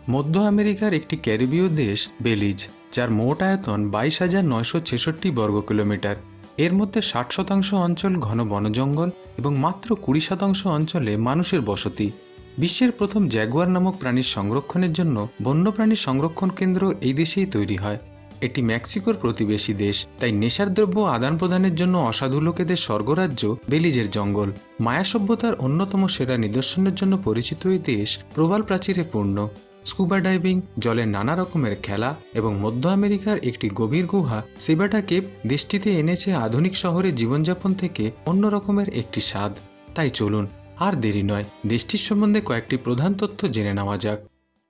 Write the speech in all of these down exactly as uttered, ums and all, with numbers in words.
মধ্য আমেরিকার একটি ক্যারিবীয় দেশ বেলিজ, যার মোট আয়তন বাইশ হাজার নয়শো ছেষট্টি বর্গ কিলোমিটার। এর মধ্যে ষাট শতাংশ অঞ্চল ঘন বনজঙ্গল এবং মাত্র কুড়ি শতাংশ অঞ্চলে মানুষের বসতি। বিশ্বের প্রথম জ্যাগুয়ার নামক প্রাণীর সংরক্ষণের জন্য বন্যপ্রাণী সংরক্ষণ কেন্দ্র এই দেশেই তৈরি হয়। এটি মেক্সিকোর প্রতিবেশী দেশ, তাই নেশার দ্রব্য আদান প্রদানের জন্য অসাধু লোকেদের স্বর্গরাজ্য বেলিজের জঙ্গল। মায়া সভ্যতার অন্যতম সেরা নিদর্শনের জন্য পরিচিত এই দেশ প্রবাল প্রাচীরে পূর্ণ। স্কুবা ডাইভিং, জলের নানা রকমের খেলা এবং মধ্য আমেরিকার একটি গভীর গুহা সেবাটা কেপ দেশটিতে এনেছে আধুনিক শহরের জীবনযাপন থেকে অন্য রকমের একটি স্বাদ। তাই চলুন আর দেরি নয়, দেশটির সম্বন্ধে কয়েকটি প্রধান তথ্য জেনে নেওয়া যাক।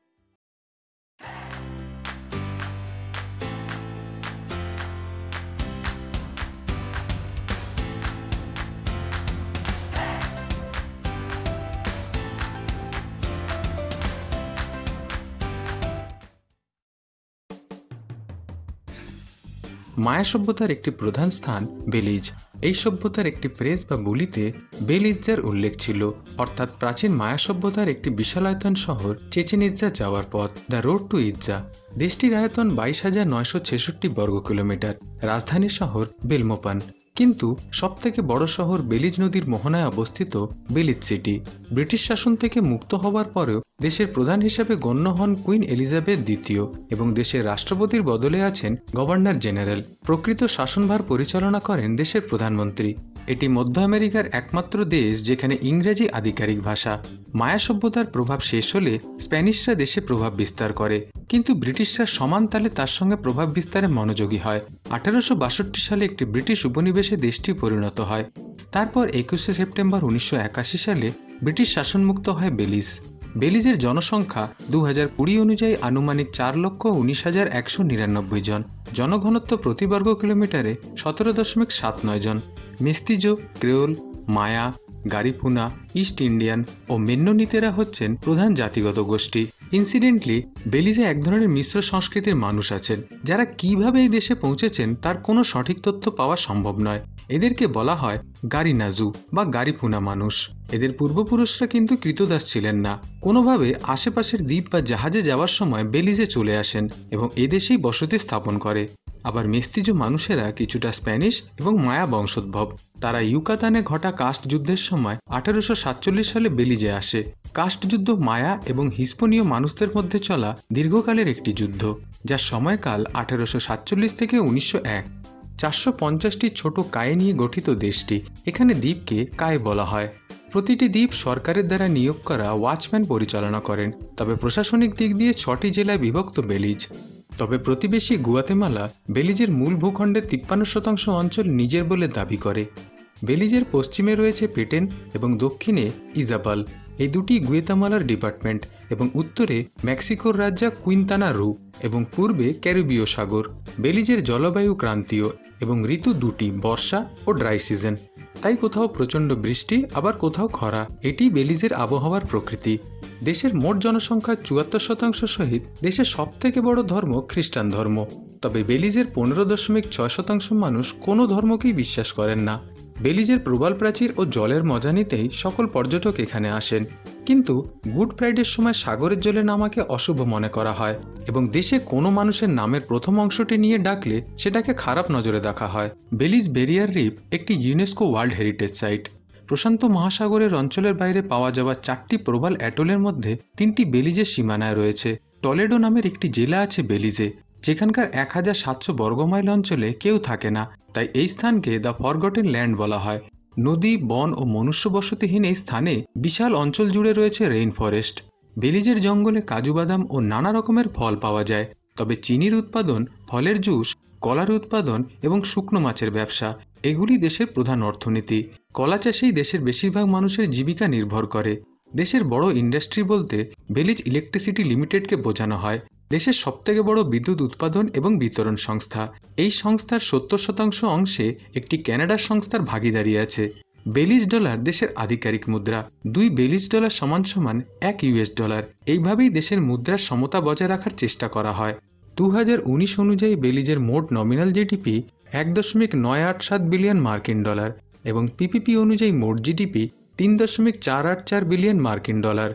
মায়া সভ্যতার একটি প্রধান স্থান বেলিজ। এই সভ্যতার একটি প্রেস বা বুলিতে বেলিজ্জার উল্লেখ ছিল, অর্থাৎ প্রাচীন মায়া সভ্যতার একটি বিশালায়তন শহর চেচেন ইৎজা যাওয়ার পথ, দ্য রোড টু ইৎজা। দেশটির আয়তন বাইশ হাজার নয়শো ছেষট্টি বর্গ কিলোমিটার। রাজধানী শহর বেলমোপান। কিন্তু সবথেকে বড় শহর বেলিজ নদীর মোহনায় অবস্থিত বেলিজ সিটি। ব্রিটিশ শাসন থেকে মুক্ত হওয়ার পরেও দেশের প্রধান হিসেবে গণ্য হন কুইন এলিজাবেথ দ্বিতীয় এবং দেশের রাষ্ট্রপতির বদলে আছেন গভর্নর জেনারেল। প্রকৃত শাসনভার পরিচালনা করেন দেশের প্রধানমন্ত্রী। এটি মধ্য আমেরিকার একমাত্র দেশ যেখানে ইংরেজি আধিকারিক ভাষা। মায়া সভ্যতার প্রভাব শেষ হলে স্প্যানিশরা দেশে প্রভাব বিস্তার করে, কিন্তু ব্রিটিশরা সমান তালে তার সঙ্গে প্রভাব বিস্তারে মনোযোগী হয়। আঠারোশো বাষট্টি সালে একটি ব্রিটিশ উপনিবেশে দেশটি পরিণত হয়। তারপর একুশে সেপ্টেম্বর উনিশশো একাশি সালে ব্রিটিশ শাসনমুক্ত হয় বেলিজ। বেলিজের জনসংখ্যা দু হাজার কুড়ি অনুযায়ী আনুমানিক চার লক্ষ উনিশ হাজার একশো নিরানব্বই জন। জনঘনত্ব প্রতি বর্গ কিলোমিটারে সতেরো দশমিক সাত নয় জন। Mestizo, Creole, Maya, Garifuna, East Indian ও মেন্নোনিতেরা হচ্ছেন প্রধান জাতিগত গোষ্ঠী। ইনসিডেন্টলি বেলিজে এক ধরনের মিশ্র সংস্কৃতির মানুষ আছেন, যারা কিভাবে এই দেশে পৌঁছেছেন তার কোনো সঠিক তথ্য পাওয়া সম্ভব নয়। এদেরকে বলা হয় গারিনাজু বা গারিফুনা মানুষ। এদের পূর্বপুরুষরা কিন্তু কৃতদাস ছিলেন না। কোনোভাবে আশেপাশের দ্বীপ বা জাহাজে যাওয়ার সময় বেলিজে চলে আসেন এবং এদেশেই বসতি স্থাপন করে। আবার মেস্তিজো মানুষেরা কিছুটা স্প্যানিশ এবং মায়া বংশোদ্ভব। তারা ইউকাতানে ঘটা কাস্ট যুদ্ধের সময় আঠারোশো সাতচল্লিশ সালে বেলিজে আসে। কাস্ট যুদ্ধ মায়া এবং হিস্পনীয় মানুষদের মধ্যে চলা দীর্ঘকালের একটি যুদ্ধ, যার সময়কাল আঠারোশো সাতচল্লিশ থেকে উনিশশো এক। চারশো পঞ্চাশটি ছোট কায়ে নিয়ে গঠিত দেশটি। এখানে দ্বীপকে কায়ে বলা হয়। প্রতিটি দ্বীপ সরকারের দ্বারা নিয়োগ করা ওয়াচম্যান পরিচালনা করেন। তবে প্রশাসনিক দিক দিয়ে ছটি জেলায় বিভক্ত বেলিজ। তবে প্রতিবেশী গুয়াতেমালা বেলিজের মূল ভূখণ্ডের তিপ্পান্ন শতাংশ অঞ্চল নিজের বলে দাবি করে। বেলিজের পশ্চিমে রয়েছে পেটেন এবং দক্ষিণে ইজাবাল, এই দুটি গুয়াতেমালার ডিপার্টমেন্ট, এবং উত্তরে মেক্সিকোর রাজ্য কুইন্তানা রু এবং পূর্বে ক্যারিবীয় সাগর। বেলিজের জলবায়ু ক্রান্তীয় এবং ঋতু দুটি, বর্ষা ও ড্রাই সিজন। তাই কোথাও প্রচণ্ড বৃষ্টি, আবার কোথাও খরা। এটি বেলিজের আবহাওয়ার প্রকৃতি। দেশের মোট জনসংখ্যার চুয়াত্তর শতাংশ সহিত দেশের সবথেকে বড় ধর্ম খ্রিস্টান ধর্ম। তবে বেলিজের পনেরো দশমিক ছয় শতাংশ মানুষ কোনো ধর্মকেই বিশ্বাস করেন না। বেলিজের প্রবাল প্রাচীর ও জলের মজা নিতেই সকল পর্যটক এখানে আসেন। কিন্তু গুড ফ্রাইডের সময় সাগরের জলে নামাকে অশুভ মনে করা হয় এবং দেশে কোনো মানুষের নামের প্রথম অংশটি নিয়ে ডাকলে সেটাকে খারাপ নজরে দেখা হয়। বেলিজ বেরিয়ার রিফ একটি ইউনেস্কো ওয়ার্ল্ড হেরিটেজ সাইট। প্রশান্ত মহাসাগরের অঞ্চলের বাইরে পাওয়া যাওয়া চারটি প্রবাল অ্যাটলের মধ্যে তিনটি বেলিজের সীমানায় রয়েছে। টলেডো নামের একটি জেলা আছে বেলিজে, যেখানকার এক হাজার সাতশো বর্গমাইল অঞ্চলে কেউ থাকে না, তাই এই স্থানকে দ্য ফরগটেন ল্যান্ড বলা হয়। নদী, বন ও মনুষ্য বসতিহীন এই স্থানে বিশাল অঞ্চল জুড়ে রয়েছে রেইন ফরেস্ট। বেলিজের জঙ্গলে কাজু বাদাম ও নানা রকমের ফল পাওয়া যায়। তবে চিনির উৎপাদন, ফলের জুস, কলার উৎপাদন এবং শুকনো মাছের ব্যবসা এগুলি দেশের প্রধান অর্থনীতি। কলা চাষেই দেশের বেশিরভাগ মানুষের জীবিকা নির্ভর করে। দেশের বড় ইন্ডাস্ট্রি বলতে বেলিজ ইলেকট্রিসিটি লিমিটেডকে বোঝানো হয়। দেশের সবথেকে বড় বিদ্যুৎ উৎপাদন এবং বিতরণ সংস্থা। এই সংস্থার সত্তর শতাংশ অংশে একটি কানাডার সংস্থার ভাগিদারি আছে। বেলিজ ডলার দেশের আধিকারিক মুদ্রা। দুই বেলিজ ডলার সমান সমান এক ইউএস ডলার। এইভাবেই দেশের মুদ্রার সমতা বজায় রাখার চেষ্টা করা হয়। দু হাজার উনিশ অনুযায়ী বেলিজের মোট নমিনাল জিডিপি এক দশমিক নয় আট সাত বিলিয়ন মার্কিন ডলার এবং পিপিপি অনুযায়ী মোট জিডিপি তিন দশমিক চার আট চার বিলিয়ন মার্কিন ডলার।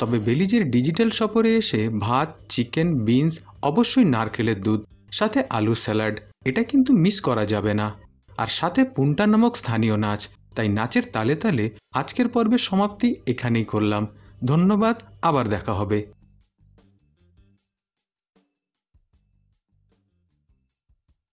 তবে বেলিজের ডিজিটাল সফরে এসে ভাত, চিকেন, বিনস, অবশ্যই নারকেলের দুধ, সাথে আলুর স্যালাড, এটা কিন্তু মিস করা যাবে না। আর সাথে পুন্টা নামক স্থানীয় নাচ। তাই নাচের তালে তালে আজকের পর্বের সমাপ্তি এখানেই করলাম। ধন্যবাদ, আবার দেখা হবে।